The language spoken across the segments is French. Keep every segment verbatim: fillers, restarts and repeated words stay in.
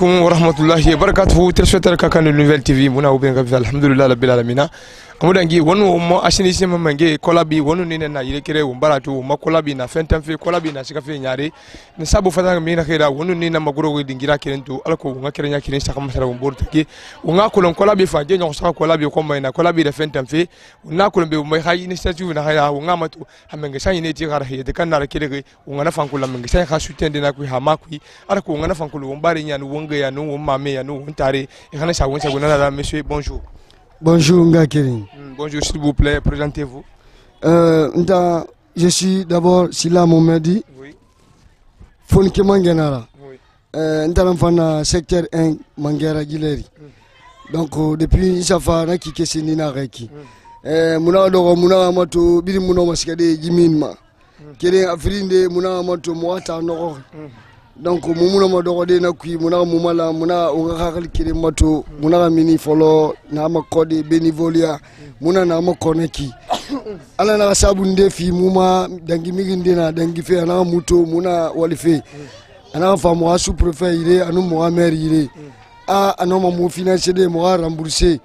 alaikum wa rahmatullahi wa barakatuhu. Téléspectateurs Kakane Nouvelle T V muna uben gabi alhamdulillah rabbil alamin. Amudangi wonu mo ashinisi mange kolabi wonu nene na yekere umbaratu ma kolabi na fentamfe kolabi na sikafe nyare ni sabu fatanga mina khira wonu nene maguro we dingira kirentu alko nga kirenya kiren saka masara umborta ki nga kolon kolabi fa je nyoko saka kolabi ko mayna kolabi da fentamfe nga kolon be may hay initiative na haya nga matu hamenge sanyi ne ti gara hede kan na kire nga na fankula menge sanyi kha sutende na ku hamakui alko nga na fankulu umbari nyanu wonga ya no mame ya no ntare e kana sa wonsa gona la monsieur bonjour. Bonjour Ngakiri. Bonjour s'il vous plaît, présentez-vous. Euh, je suis d'abord Sila Momedi. Oui. Fonke Mangenara. Oui. Euh, Ntalamfana secteur un Mangera Gileri. Mm. Donc euh, depuis Safa na kike sinina reki. Euh muna dogo muna mato biri muna masikade jiminma. Kere afrindi muna mato mwata no. Donc mumuna madogo de na kui muna mumala muna ongakali kire mato muna mini follow na makode benivolia muna na makoneki ala na sabu ndefi muma dangi miginde na dangi fe na muto muna walife ana fa mo sous préfet ire anu mo maire ire a anoma mo financer de mo rembourser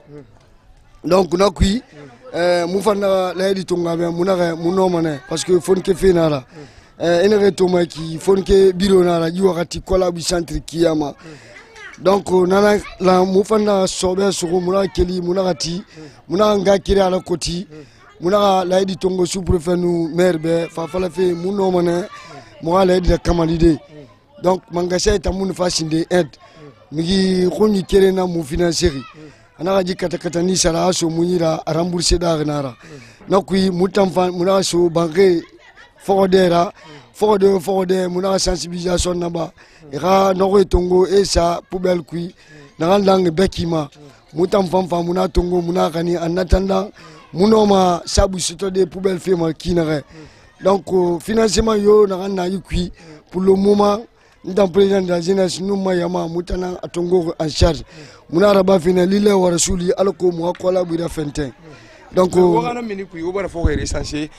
donc na kui euh mu fana la di tonga be muna muno mane parce que fon ke fe na la euh ene retoma ki fon ke biro na la ji wakati kola bi centre kiyama. Donc nana la mufana sobe soko muna keli muna gati muna nga kiri ala koti muna la di tongo sous préfet nu merbe fa fala fe muno mane mo la di kamalide. Donc mangasa ta mun fasinde aide migi khoni kere na mu financieri ana ji kata kata ni sala so munira rembourser da gnara nakui mutamfa muna so banque fodera fode fode muna sensibilisation naba ira noko tongo esa poubelle kui nangandang bekima mutam famfa muna tongo muna kani anatanda munoma sabu sito de poubelle fema kinare. Donc financement yo nanganda yukui pour le moment ndam président de la jeunesse numa yama mutana atongo en charge muna raba fina lile wa rasuli alko mu akola bira fenten. Donc wogana mini ku yobara fo re essentiel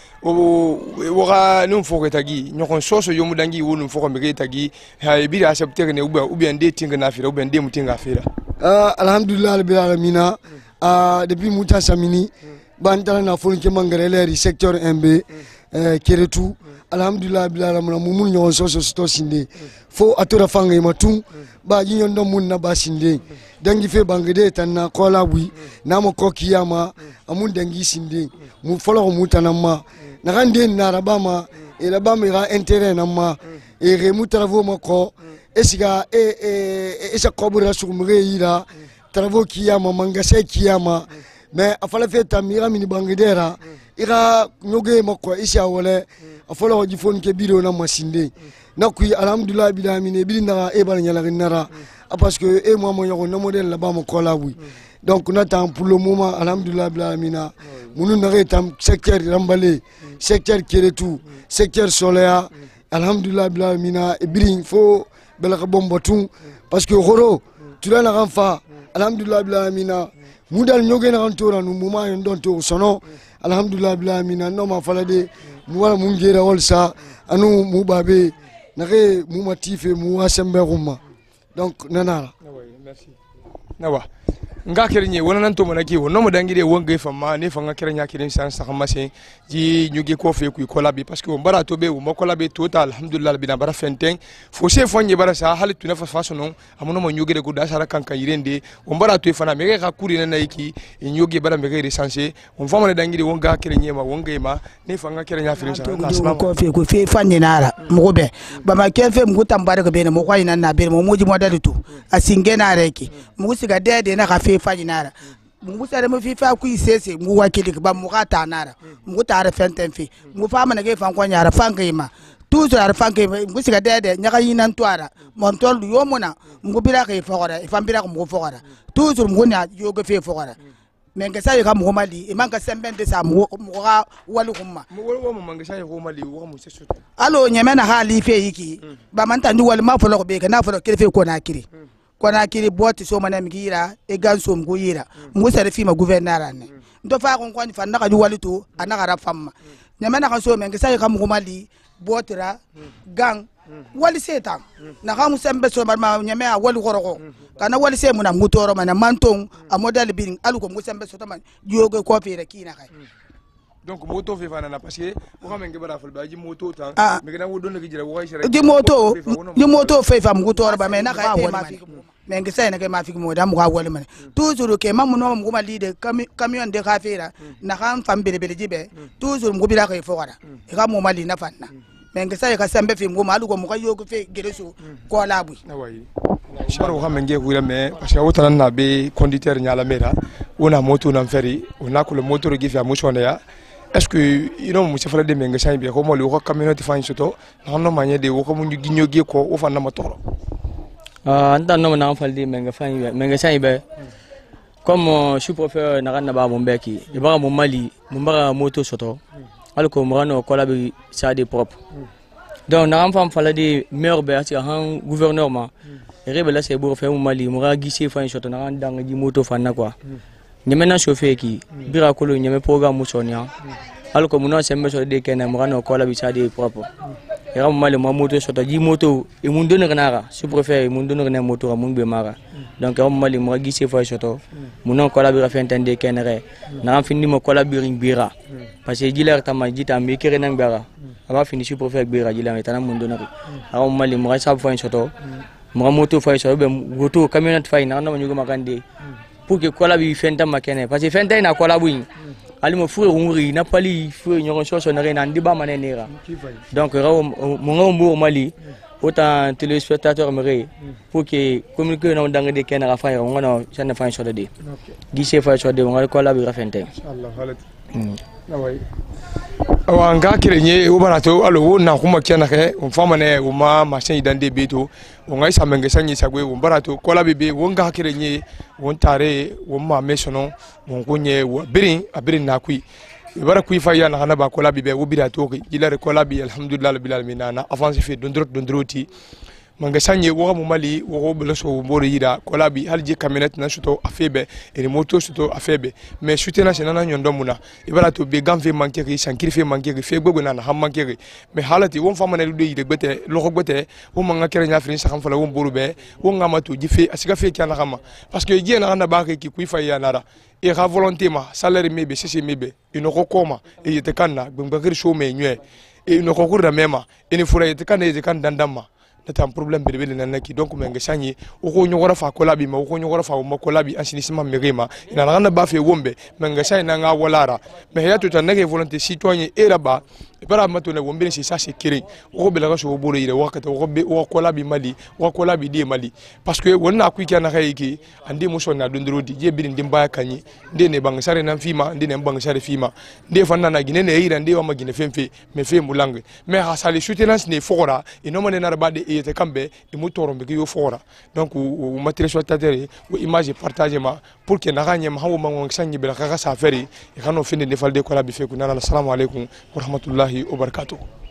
o woga num fo ko tagi nyokon soso yomu dangi wonu fo ko me tagi ha bi accepter ne uba ubi ande tinga na fira ubi ande mutinga fira ah alhamdulillah rabbil alamin ah depuis muta samini bantala na fo ke mangare le secteur un B euh keretu alhamdulillah rabbil alamin mumun nyokon soso sto sinde fo atora fanga matum ba jinyon do mun na ba sinde dangi fe bangade tan na kola wi na mo kokiyama amun dangi sinde mu folo mu tanama na gande na rabama e rabama ira intérêt na ma e re mu travaux mako esiga e e esa kobura sumre ira travaux kiyama mangase kiyama mais afala fe tamira mini bangedera ira nyoge mako isha wala afolo ji fon ke biro na masinde nakui alhamdulillah bilamine bilina e bal nyala nara parce que et moi mon no modèle là-bas mon kola oui. Donc on attend pour le moment alhamdulillah bilamina munu nare tam secteur rambalé secteur keretu secteur solaire alhamdulillah bilamina e birin fo belaka bombatou parce que horo tu la ramfa alhamdulillah bilamina mudal nyoge na antora nu muma yon to sono alhamdulillah bilamina no ma falade mu wala mu ngera wol sa anu mu babe nare mu matife mu asembe ruma. Donc nanara. Oui, merci. Nawa. Nga kerenye wona nan to monaki wono mo dangire wonge fama ne fanga kerenya keren san sa kamase ji nyuge ko fe ku kolabi parce que on bara to be o mo kolabi total alhamdulillah bina bara fenten fo se fonye bara sa halitu na fa faso non amono mo nyuge de ko dasara kanka yirende on bara to fana me ga kuri na naiki nyuge bara me ga recenser on fama na dangire wonga kerenye ma wonge ma ne fanga kerenya keren san ko fe ko fe fanye nara mo be ba ma ke fe mo tambare ko be na mo kwai na na be mo moji modali to asinge na reki mo siga dede na ka fe fanyinara mungu sare mo fifa ku isese mu wakili ba mu gata nara mu tare fenten fi mu fama na ge fan ko nyara fanga ima tuzo ara fanga mu siga dede nyaka yinan twara mon tol yo mona mu bila ke fogora ifam bila ko mu fogora tuzo mu nya yo ge fe fogora menga sai ka mu mali e manga sembende sa mu ga walu kumma mu wo mo manga sai ko mali wo mu sesu alo nyemena hali fe yiki ba man tan wal ma folo ko be ka na folo ke fe ko na kiri kona kiri boti so mana migira e ganso mgo yira mgo sare fi ma gouverneur ne ndo fa kon kon fa naka juwalitu anaka ra famma nyama naka so menga sai kam mali botira gang wali setan na ga musembe so ma nyame a wali goroko kana wali se muna mutoro mana manton a model birin alu ko musembe so man yogo ko fere kina kai donc moto fe fana na parce que o xam nga bara fal ba ji moto tan mais gëna wo don nga jira wo xere di moto di moto fe fa mutoro ba mais na ga te ma fi mais ngi sai na ga ma fi mo da mu ga wali man toujours ke mamu no mu ma lide camion de khafira na kan fam bele bele jibe toujours mu bila kai fo wara e ga mo mali na fanna mais ngi sai ka sembe fi mu malu ko mu ga yogo fe gereso ko labu awayi sharo o xam nga ku mais parce que wotan na be conducteur nyala mera ona moto na feri ona ko le moto gi fi amushone ya est-ce que ino mu sefala de menga sai be ko mo le ko communauté fan soto non manye de wo ko mu ginyo gi ko o fan na motoro ah anta no na faldi menga fan menga sai be comme je préfère na na ba mo beki e ba mo mali mo ba moto soto alko mo no ko labi ça des propre donc na am fam fala de meilleur be ati han gouvernement rebe la c'est pour faire mo mali mo ga gisi fan soto na danga ji moto fan na quoi nyame na chauffeur ki bira ko lo nyame programme mo sonia alko mo no sembe so de kena mo no ko labi ça des propre et ram mali mo moto soto ji moto e mun donner nara je préfère mun donner na moto mun be mara donc ram mali mo gisi fa soto mo non ko labi fa entendre kenere na ram fini mo ko labi ring bira parce que jiler tama jita me kere nang bira aba fini je préfère bira jiler etana mun donner ram mali mo sa fa soto mo moto fa soto be moto camionnette fa na no nyugo makande pour que ko labi fenta makene parce que fenta na ko labi ali mo fure nguri na pali fure nyoron soso na rena ndiba manenera donc raw mo ngombo mali autant téléspectateur me pour que communiquer na ndanga de kenara fa yo ngono sana fa so de guichet fa so de ngal ko labi rafente inshallah halat nawai awanga kirenye o barato alo wo na kuma kena ke on fama ne o ma machin idande beto o ngai samenge sanyi sagwe o barato ko labi be wonga kirenye won tare won ma mesono won kunye birin abirin na kui ibara kui fa yana hana ba ko labi be wo birato ke jilare ko labi alhamdulillah rabbil alamin na avance fait dondrot dondroti manga sanye wo mo mali wo belo so mboro yida ko labi halje camionnette na suto afebe e moto suto afebe mais suite na sena na nyondo muna ibara to be gamfe manke ke sankiri fe manke ke fe gbogbo na na ham manke ke mais halati won fama na do yide gbete lo ko gbete wo manga kere nya frin sakam fala wo mboro be wo ngama to jife asika fe kana kama parce que je na na ba ke ki kuifa ya nara e ga volonté ma salaire mebe sese mebe ino ko koma e yete kanna gbangakir show me nywe e ino ko kurda mema ene fura yete kanna yete kan dandama c'est un problème belebele na ki donc menga sanyi o ko nyogora fa ko labi ma o ko nyogora fa o ma ko labi assainissement merema ina na ba fe wombe menga sanyi na nga wolara mais ya tout en volonté citoyen et là-bas e para mato na wombe c'est ça c'est kiri o ko belaga so bolo ire wakati o ko be o ko labi mali o ko labi di mali parce que wonna ku kana kayiki andi muso na dondro di je birin dimba kanyi de ne bang sare nan fima de ne bang sare fima de fanna na gine ne ira de o ma gine femfe me fe mulangue mais ha sali soutenance ne fora e no mane na ba de te kambe e motoro mbe yo fora donc o matériel spectateur o image partagement pour que na ganye ma hawo mango sanyi bela ka sa feri e kanu finde ne falde ko labi fe ku nana assalamu alaikum wa rahmatullahi wa barakatuh.